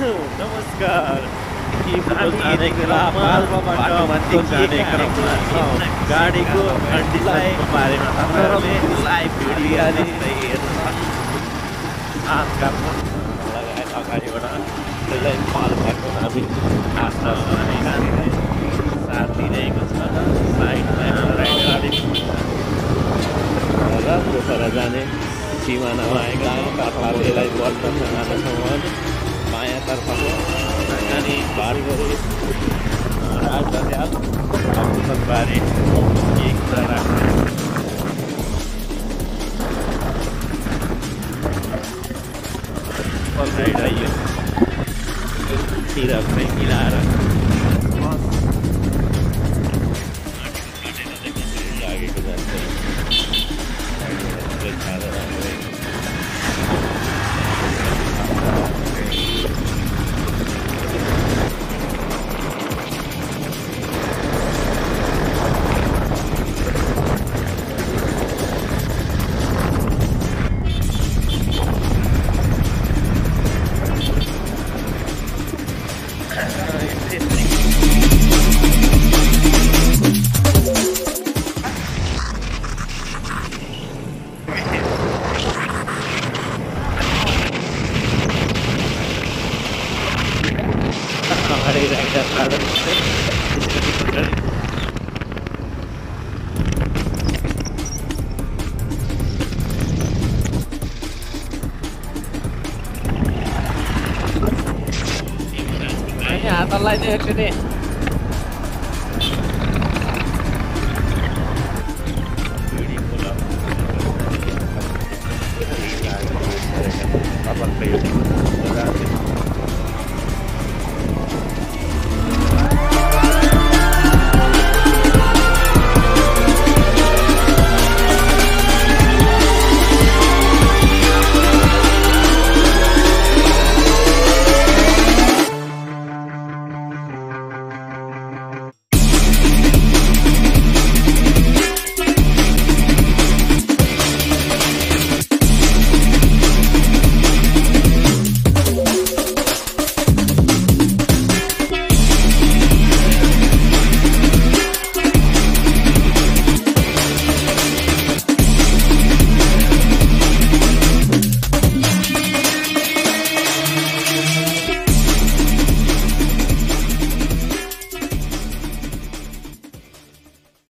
नमस्कार जाने क्रममा बाटोमाथि जाने क्रममा गाडीको कन्डिसनको बारेमा तपाईँहरूले लाइभ भिडियो जस्तै हेर्न सक्नुहुन्छ। लगायत अगाडिबाट त्यसलाई फल भएको हामी आशा साथ दिइरहेको छ। साइडमा गाडी राम्रो पर जाने सिमानामा आएका काठमाडौँलाई वर्तन जाँदछौँ मायातर्फको अनि बारीहरू राजधानी अमृतसरबारे एक कुरा राख्ने पल्टाइरह्यो तिर पनि मिलाएर लागेको जान्छ। हातलाई चाहिँ एकचोटि